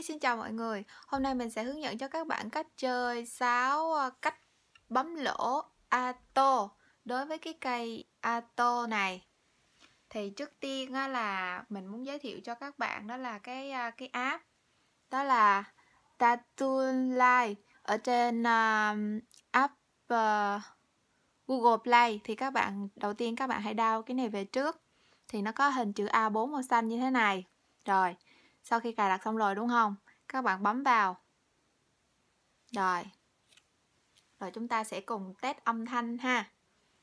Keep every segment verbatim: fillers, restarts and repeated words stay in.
Hi, xin chào mọi người. Hôm nay mình sẽ hướng dẫn cho các bạn cách chơi sáo ờ, cách bấm lỗ alto đối với cái cây alto này. Thì trước tiên á, là mình muốn giới thiệu cho các bạn đó là cái ờ, cái app đó là Tattoo Live ở trên uh, app uh, Google Play. Thì các bạn đầu tiên các bạn hãy download cái này về trước. Thì nó có hình chữ A bốn màu xanh như thế này. Rồi, sau khi cài đặt xong rồi đúng không? Các bạn bấm vào. Rồi. Rồi chúng ta sẽ cùng test âm thanh ha.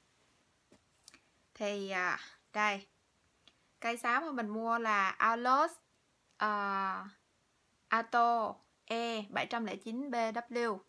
Thì à, đây. Cây sáo mà mình mua là Aulos uh, Auto E bảy không chín B W.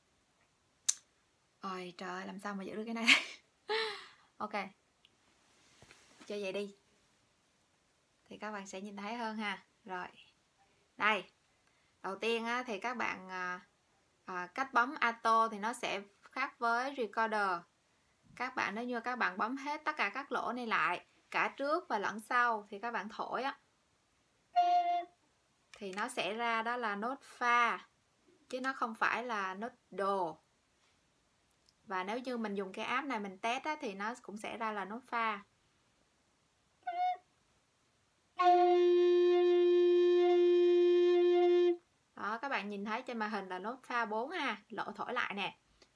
Ôi trời ơi, làm sao mà giữ được cái này. Ok. Chơi vậy đi. Thì các bạn sẽ nhìn thấy hơn ha. Rồi. Đây. Đầu tiên á, thì các bạn à, à, cách bấm auto thì nó sẽ khác với recorder. Các bạn nếu như các bạn bấm hết tất cả các lỗ này lại, cả trước và lẫn sau, thì các bạn thổi á thì nó sẽ ra đó là nốt fa chứ nó không phải là nốt đồ. Và nếu như mình dùng cái app này mình test á, thì nó cũng sẽ ra là nốt fa. Đó, các bạn nhìn thấy trên màn hình là nốt fa bốn ha, lỗ thổi lại nè.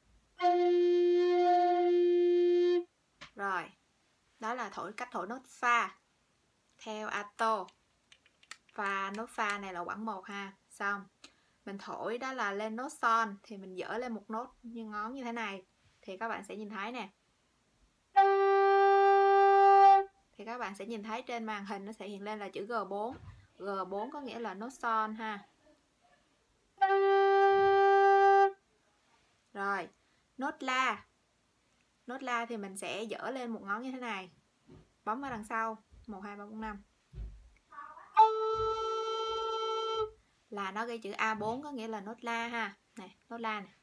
Rồi, đó là thổi cách thổi nốt fa theo auto. Và nốt fa này là quãng một ha. Xong, mình thổi đó là lên nốt son thì mình dỡ lên một nốt như ngón như thế này thì các bạn sẽ nhìn thấy nè. Thì các bạn sẽ nhìn thấy trên màn hình nó sẽ hiện lên là chữ G bốn. G bốn có nghĩa là nốt son ha. Rồi, nốt la. Nốt la thì mình sẽ dỡ lên một ngón như thế này. Bấm vào đằng sau, một hai ba bốn năm. Là nó ghi chữ A bốn có nghĩa là nốt la ha. Này, nốt la này.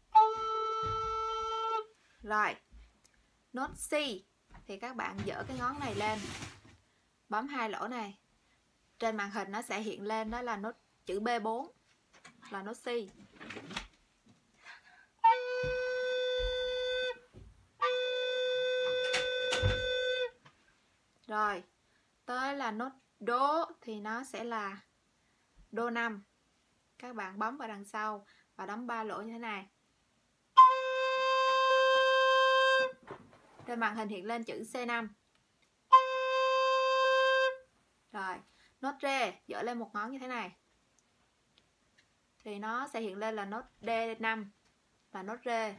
Rồi, nốt C thì các bạn dỡ cái ngón này lên, bấm hai lỗ này. Trên màn hình nó sẽ hiện lên đó là nốt chữ B bốn là nốt C. Rồi, tới là nốt đố thì nó sẽ là đô năm. Các bạn bấm vào đằng sau và đóng ba lỗ như thế này. Trên màn hình hiện lên chữ C năm. Rồi, nốt rê dỡ lên một ngón như thế này thì nó sẽ hiện lên là nốt D năm là nốt rê.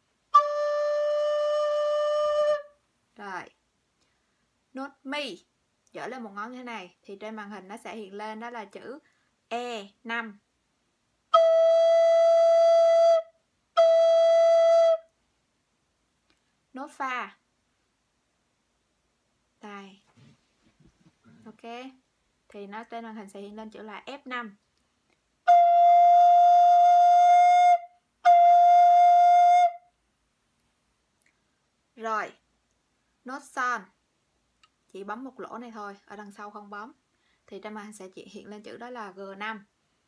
Rồi, nốt mi dỡ lên một ngón như thế này thì trên màn hình nó sẽ hiện lên đó là chữ E năm. Nốt fa. Đây. Ok. Thì nó trên màn hình sẽ hiện lên chữ là F năm. Rồi, nốt son chỉ bấm một lỗ này thôi, ở đằng sau không bấm. Thì trên màn hình sẽ chỉ hiện lên chữ đó là G năm.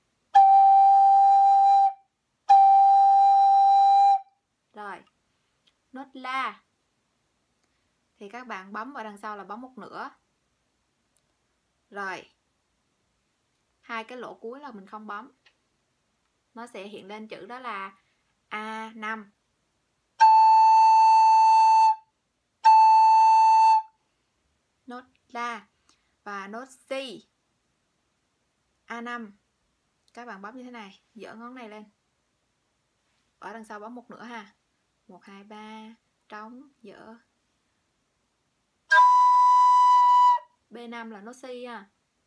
Rồi, nốt la thì các bạn bấm vào đằng sau là bấm một nửa. Rồi, hai cái lỗ cuối là mình không bấm. Nó sẽ hiện lên chữ đó là A năm. Nốt la và nốt C A năm. Các bạn bấm như thế này, dỡ ngón này lên. Ở đằng sau bấm một nửa ha. một hai ba trống dỡ. B năm là nốt C ha.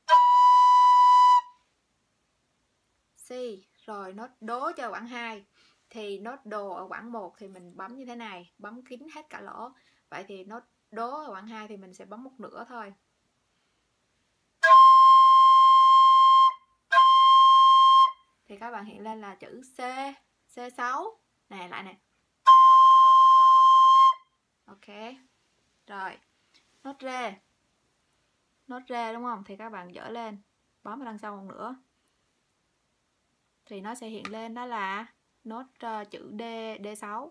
C. Rồi nốt đố cho quãng hai. Thì nốt đồ ở quãng một thì mình bấm như thế này, bấm kín hết cả lỗ. Vậy thì nốt đố ở quãng hai thì mình sẽ bấm một nửa thôi. Thì các bạn hiện lên là chữ C, C sáu. Nè, lại nè. Ok. Rồi, nốt rê. Nốt rê đúng không? Thì các bạn dỡ lên, bấm vào đằng sau một nửa. thì nó sẽ hiện lên đó là nốt uh, chữ D, D sáu.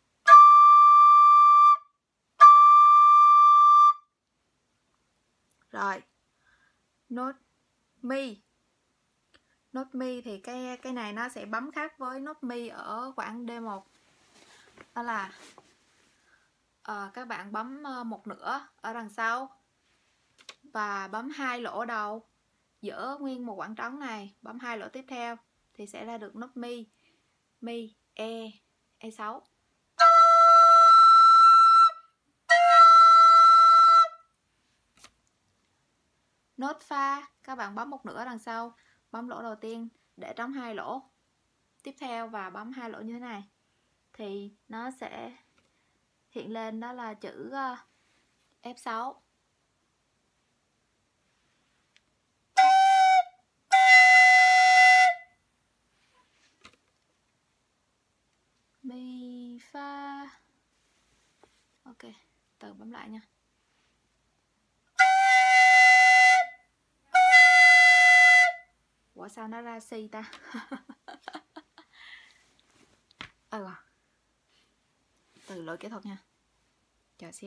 Rồi, nốt mi. Nốt mi thì cái cái này nó sẽ bấm khác với nốt mi ở khoảng D một. Đó là uh, các bạn bấm uh, một nửa ở đằng sau và bấm hai lỗ đầu, dỡ nguyên một khoảng trống này, bấm hai lỗ tiếp theo thì sẽ ra được nốt mi. Mi, E, E sáu. Nốt pha, các bạn bấm một nửa đằng sau, bấm lỗ đầu tiên để trống hai lỗ tiếp theo và bấm hai lỗ như thế này thì nó sẽ hiện lên đó là chữ F sáu. Mi fa. Ok, từ bấm lại nha. Ủa sao nó ra si ta? Ừ, từ lỗi kỹ thuật nha. Chờ xíu.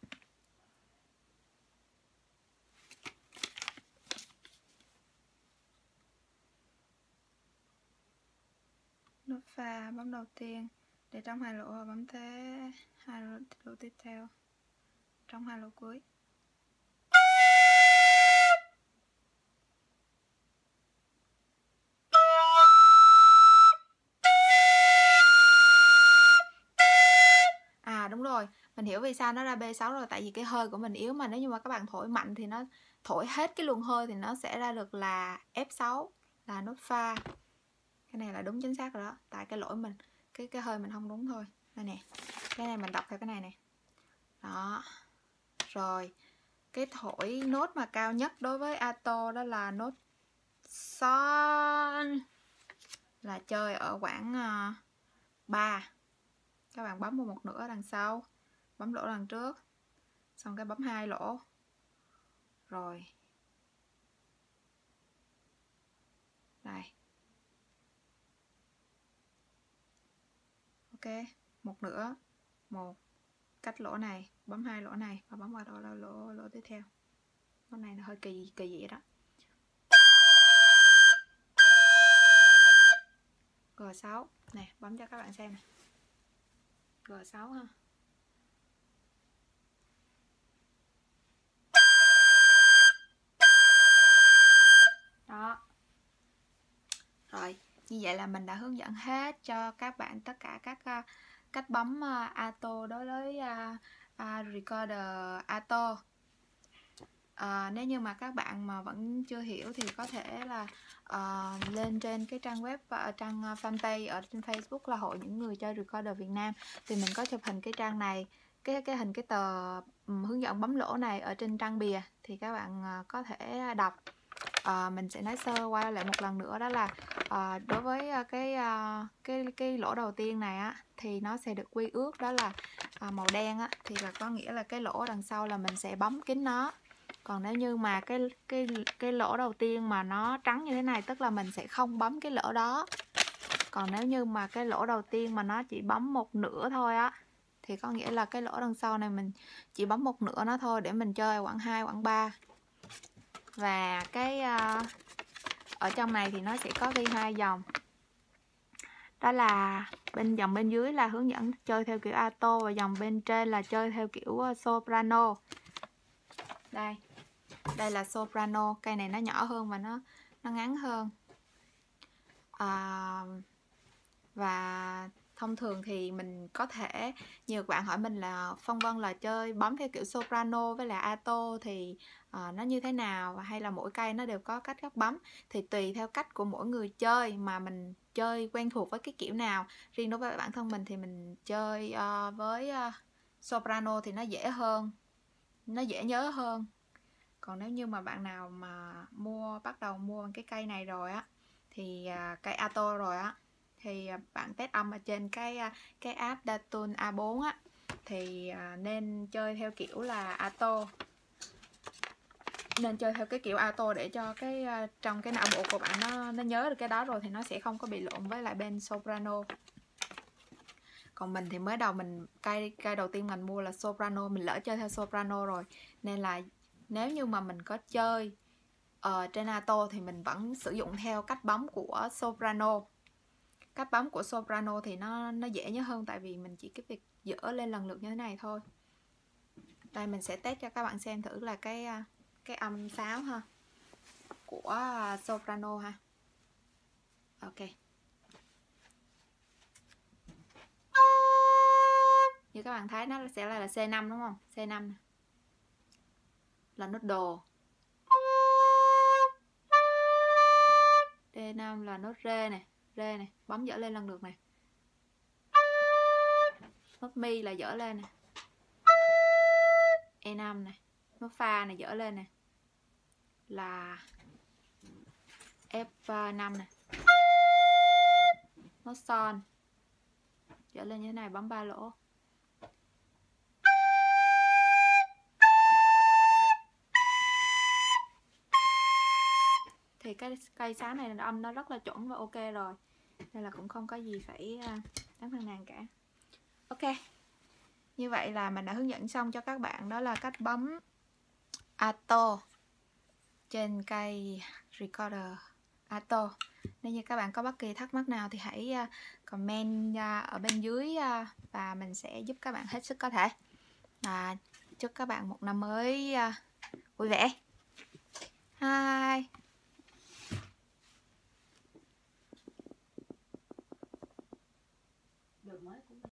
Nốt pha bấm đầu tiên để trong hai lỗ và bấm thế hai lỗ, lỗ tiếp theo trong hai lỗ cuối. À đúng rồi, mình hiểu vì sao nó ra B sáu rồi, tại vì cái hơi của mình yếu mà, nếu như mà các bạn thổi mạnh thì nó thổi hết cái luồng hơi thì nó sẽ ra được là F sáu, là nốt pha. Cái này là đúng chính xác rồi đó, tại cái lỗi mình cái cái hơi mình không đúng thôi. Đây nè, cái này mình đọc theo cái này nè. Đó. Rồi, cái thổi nốt mà cao nhất đối với alto đó là nốt son, là chơi ở khoảng uh, ba. Các bạn bấm vào một nửa đằng sau, bấm lỗ đằng trước, xong cái bấm hai lỗ. Rồi. Đây. Ok, một nửa, một, cách lỗ này, bấm hai lỗ này và bấm vào lỗ lỗ lỗ, lỗ tiếp theo. Cái này nó hơi kỳ kỳ dị đó. G sáu nè, bấm cho các bạn xem nè. G sáu ha. Đó. Rồi, như vậy là mình đã hướng dẫn hết cho các bạn tất cả các uh, cách bấm uh, alto đối với uh, uh, recorder alto. Uh, nếu như mà các bạn mà vẫn chưa hiểu thì có thể là uh, lên trên cái trang web và uh, trang uh, fanpage ở trên Facebook là Hội Những Người Chơi Recorder Việt Nam, thì mình có chụp hình cái trang này, cái cái hình cái tờ um, hướng dẫn bấm lỗ này ở trên trang bìa, thì các bạn uh, có thể đọc. Uh, mình sẽ nói sơ qua lại một lần nữa, đó là uh, đối với uh, cái uh, cái cái lỗ đầu tiên này á thì nó sẽ được quy ước đó là uh, màu đen á, thì là có nghĩa là cái lỗ đằng sau là mình sẽ bấm kín nó. Còn nếu như mà cái cái cái lỗ đầu tiên mà nó trắng như thế này, tức là mình sẽ không bấm cái lỗ đó. Còn nếu như mà cái lỗ đầu tiên mà nó chỉ bấm một nửa thôi á, thì có nghĩa là cái lỗ đằng sau này mình chỉ bấm một nửa nó thôi để mình chơi quãng hai, quãng ba. Và cái uh, ở trong này thì nó sẽ có ghi hai dòng. Đó là bên dòng bên dưới là hướng dẫn chơi theo kiểu alto, và dòng bên trên là chơi theo kiểu soprano. Đây. Đây là soprano, cây này nó nhỏ hơn và nó nó ngắn hơn. À, và thông thường thì mình có thể, nhiều bạn hỏi mình là Phong Vân là chơi bấm theo kiểu soprano với lại alto thì uh, nó như thế nào, hay là mỗi cây nó đều có cách góc bấm, thì tùy theo cách của mỗi người chơi mà mình chơi quen thuộc với cái kiểu nào. Riêng đối với bản thân mình thì mình chơi uh, với uh, soprano thì nó dễ hơn, nó dễ nhớ hơn. Còn nếu như mà bạn nào mà mua bắt đầu mua bằng cái cây này rồi á, thì uh, cây alto rồi á, thì uh, bạn test âm ở trên cái uh, cái app Datune A bốn á, thì uh, nên chơi theo kiểu là alto. nên chơi theo cái kiểu auto để cho cái uh, trong cái não bộ của bạn nó nó nhớ được cái đó rồi thì nó sẽ không có bị lộn với lại bên soprano. Còn mình thì mới đầu mình cây cây đầu tiên mình mua là soprano, mình lỡ chơi theo soprano rồi, nên là nếu như mà mình có chơi uh, trên alto thì mình vẫn sử dụng theo cách bấm của soprano. Cách bấm của soprano thì nó nó dễ nhớ hơn, tại vì mình chỉ cái việc dỡ lên lần lượt như thế này thôi. Đây mình sẽ test cho các bạn xem thử là cái cái âm sáo ha của soprano ha. Ok. Như các bạn thấy nó sẽ là, là xê năm đúng không? xê năm là nốt đồ. đê năm là nốt rê này, rê này, bấm dỡ lên lần lượt này. Nốt mi là dỡ lên này. e năm này, nốt pha này dỡ lên này. Là ép năm này. Nốt son dỡ lên như thế này, bấm ba lỗ. Thì cái cây sáo này âm nó rất là chuẩn và ok rồi, nên là cũng không có gì phải đáng phàn nàn cả. Ok, như vậy là mình đã hướng dẫn xong cho các bạn đó là cách bấm alto trên cây recorder alto. Nếu như các bạn có bất kỳ thắc mắc nào thì hãy comment ở bên dưới và mình sẽ giúp các bạn hết sức có thể. Và chúc các bạn một năm mới vui vẻ. Hi.